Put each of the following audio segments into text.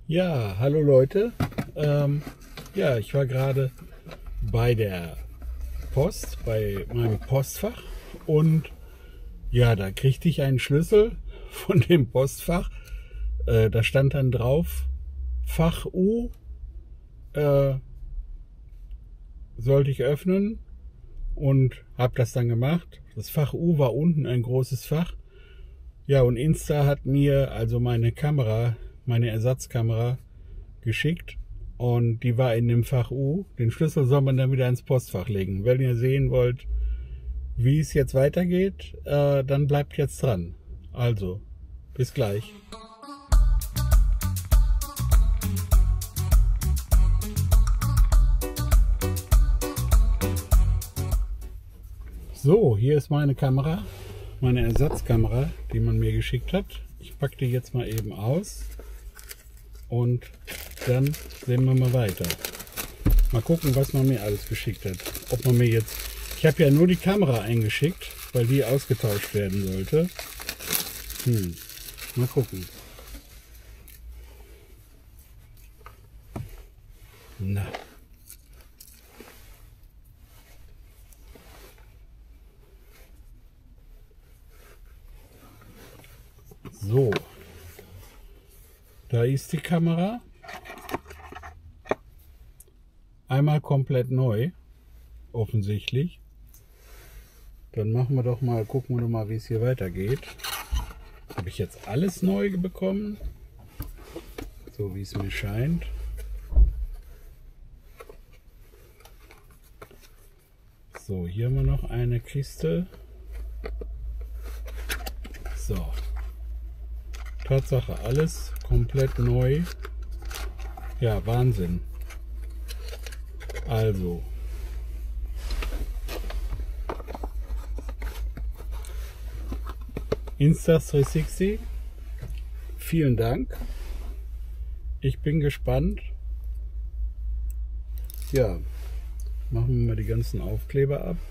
Ja, hallo Leute. Ja, ich war gerade bei der Post, bei meinem Postfach und ja, da kriegte ich einen Schlüssel von dem Postfach. Da stand dann drauf, Fach U sollte ich öffnen und habe das dann gemacht. Das Fach U war unten ein großes Fach. Ja, und Insta hat mir also meine Kamera, meine Ersatzkamera geschickt und die war in dem Fach U. Den Schlüssel soll man dann wieder ins Postfach legen. Wenn ihr sehen wollt, wie es jetzt weitergeht, dann bleibt jetzt dran. Also, bis gleich. So, hier ist meine Kamera, meine Ersatzkamera, die man mir geschickt hat. Ich packe die jetzt mal eben aus und dann sehen wir mal weiter. Mal gucken, was man mir alles geschickt hat. Ob man mir jetzt, ich habe ja nur die Kamera eingeschickt, weil die ausgetauscht werden sollte. Mal gucken. Na. So, da ist die Kamera. Einmal komplett neu, offensichtlich. Dann machen wir doch mal, gucken wir doch mal, wie es hier weitergeht. Habe ich jetzt alles neu bekommen? So wie es mir scheint. So, hier haben wir noch eine Kiste. So. Tatsache, alles komplett neu. Ja, Wahnsinn. Also. Insta360. Vielen Dank. Ich bin gespannt. Ja, machen wir mal die ganzen Aufkleber ab.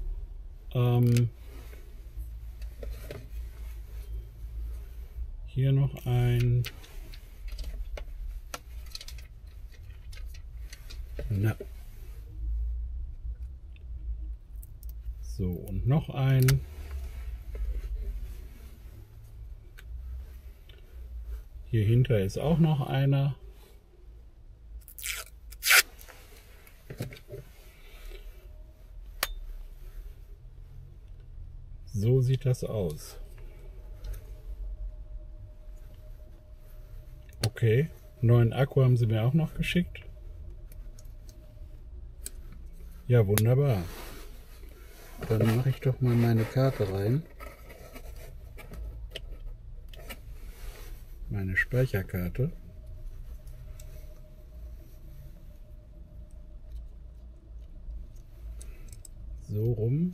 Hier noch ein. Na. So, und noch ein. Hier hinter ist auch noch einer. So sieht das aus. Okay, neuen Akku haben sie mir auch noch geschickt. Ja, wunderbar. Dann mache ich doch mal meine Karte rein. Meine Speicherkarte. So rum.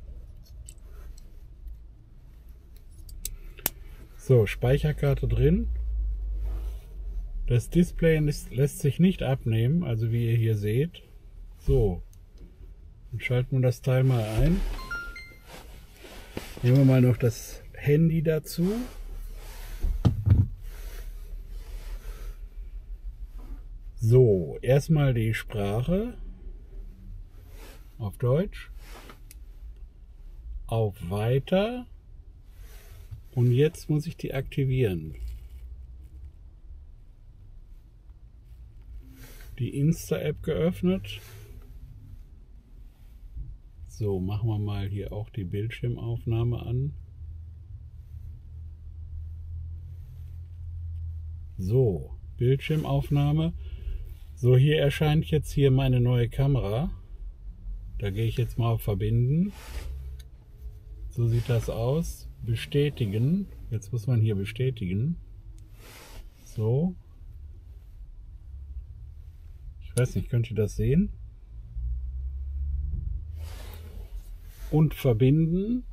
So, Speicherkarte drin. Das Display lässt sich nicht abnehmen, also wie ihr hier seht. So, dann schalten wir das Teil mal ein. Nehmen wir mal noch das Handy dazu. So, erstmal die Sprache auf Deutsch, auf Weiter und jetzt muss ich die aktivieren. Die Insta-App geöffnet. So, machen wir mal hier auch die Bildschirmaufnahme an. So, Bildschirmaufnahme. So, hier erscheint jetzt hier meine neue Kamera. Da gehe ich jetzt mal auf Verbinden. So sieht das aus. Bestätigen. Jetzt muss man hier bestätigen. So. Ich weiß nicht, könnt ihr das sehen? Und verbinden.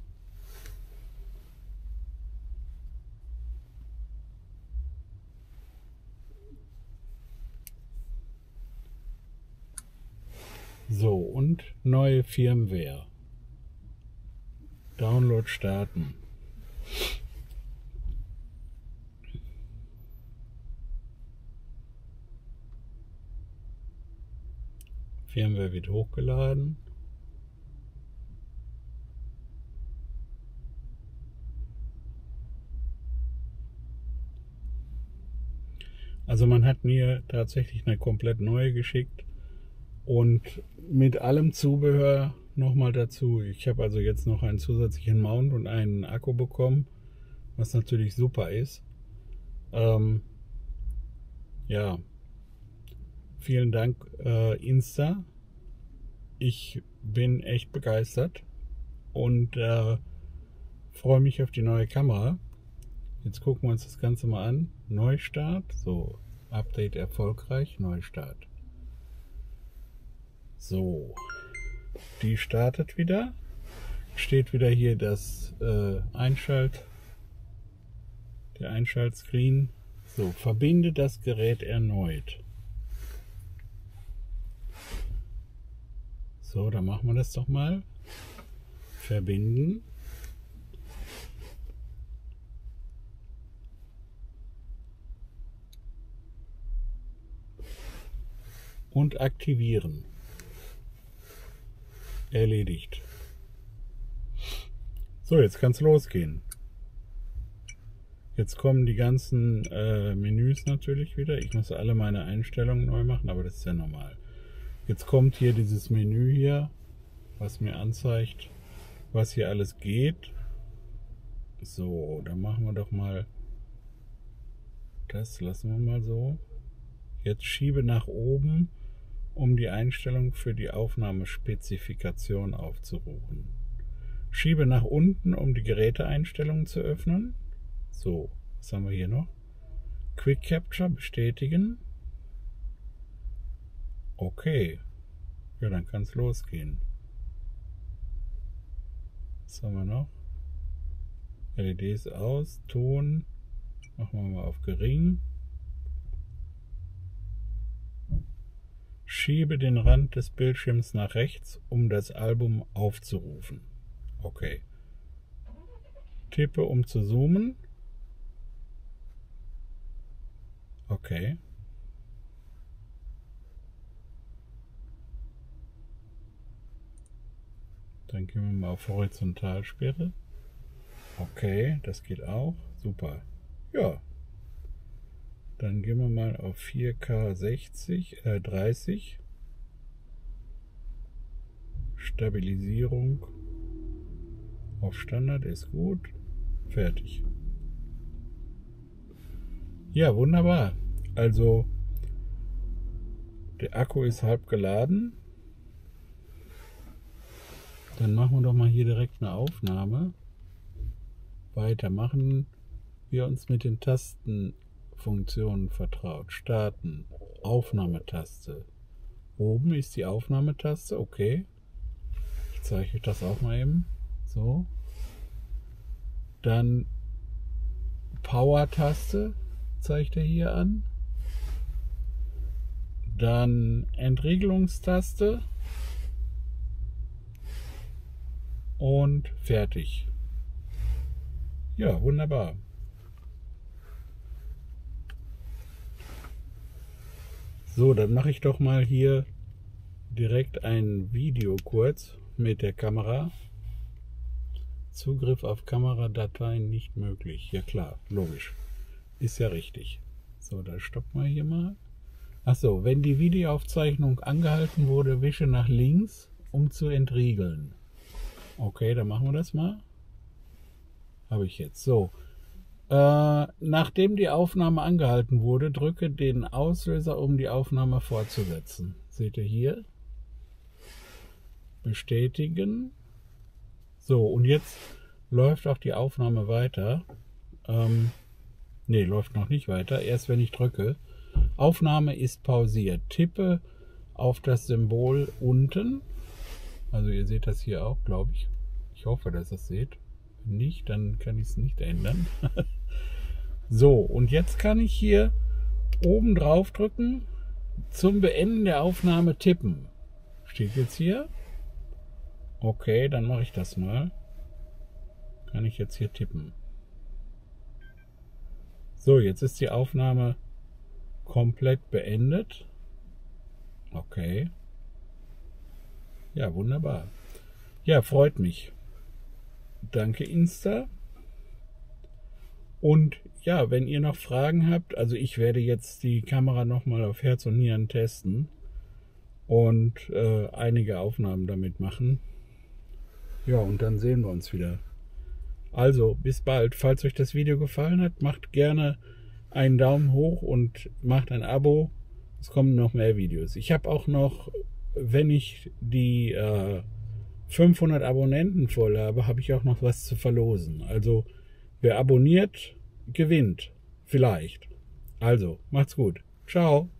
So, und neue Firmware. Download starten. Firmware wird hochgeladen. Also man hat mir tatsächlich eine komplett neue geschickt und mit allem Zubehör nochmal dazu. Ich habe also jetzt noch einen zusätzlichen Mount und einen Akku bekommen, was natürlich super ist. Ja, vielen Dank Insta. Ich bin echt begeistert und freue mich auf die neue Kamera. Jetzt gucken wir uns das Ganze mal an. Neustart. So, Update erfolgreich. Neustart. So, die startet wieder. Steht wieder hier das der Einschaltscreen. So, verbinde das Gerät erneut. So, dann machen wir das doch mal. Verbinden. Und aktivieren. Erledigt. So, jetzt kann es losgehen. Jetzt kommen die ganzen Menüs natürlich wieder. Ich muss alle meine Einstellungen neu machen, aber das ist ja normal. Jetzt kommt hier dieses Menü hier, was mir anzeigt, was hier alles geht. So, dann machen wir doch mal, das lassen wir mal so. Jetzt schiebe nach oben, um die Einstellung für die Aufnahmespezifikation aufzurufen. Schiebe nach unten, um die Geräteeinstellungen zu öffnen. So, was haben wir hier noch? Quick Capture bestätigen. Okay. Ja, dann kann es losgehen. Was haben wir noch? LEDs aus, Ton. Machen wir mal auf gering. Schiebe den Rand des Bildschirms nach rechts, um das Album aufzurufen. Okay. Tippe, um zu zoomen. Okay. Dann gehen wir mal auf Horizontalsperre. Okay, das geht auch. Super. Ja. Dann gehen wir mal auf 4K 30. Stabilisierung. Auf Standard ist gut. Fertig. Ja, wunderbar. Also, der Akku ist halb geladen. Dann machen wir doch mal hier direkt eine Aufnahme. Weitermachen wir uns mit den Tastenfunktionen vertraut. Starten. Aufnahmetaste. Oben ist die Aufnahmetaste. Okay. Ich zeige euch das auch mal eben. So. Dann Power-Taste zeigt er hier an. Dann Entriegelungstaste. Und fertig. Ja, wunderbar. So, dann mache ich doch mal hier direkt ein Video kurz mit der Kamera. Zugriff auf Kameradateien nicht möglich. Ja klar, logisch. Ist ja richtig. So, da stoppen wir hier mal. Achso, wenn die Videoaufzeichnung angehalten wurde, wische nach links, um zu entriegeln. Okay, dann machen wir das mal. Habe ich jetzt. So. Nachdem die Aufnahme angehalten wurde, drücke den Auslöser, um die Aufnahme fortzusetzen. Seht ihr hier? Bestätigen. So, und jetzt läuft auch die Aufnahme weiter. Ne, läuft noch nicht weiter. Erst wenn ich drücke. Aufnahme ist pausiert. Tippe auf das Symbol unten. Also ihr seht das hier auch, glaube ich. Ich hoffe, dass ihr es seht. Wenn nicht, dann kann ich es nicht ändern. So, und jetzt kann ich hier oben drauf drücken. Zum Beenden der Aufnahme tippen. Steht jetzt hier. Okay, dann mache ich das mal. Kann ich jetzt hier tippen. So, jetzt ist die Aufnahme komplett beendet. Okay. Ja, wunderbar. Ja, freut mich. Danke, Insta. Und ja, wenn ihr noch Fragen habt, also ich werde jetzt die Kamera nochmal auf Herz und Nieren testen und einige Aufnahmen damit machen. Ja, und dann sehen wir uns wieder. Also, bis bald. Falls euch das Video gefallen hat, macht gerne einen Daumen hoch und macht ein Abo. Es kommen noch mehr Videos. Ich habe auch noch, wenn ich die 500 Abonnenten voll habe, habe ich auch noch was zu verlosen. Also, wer abonniert, gewinnt. Vielleicht. Also, macht's gut. Ciao.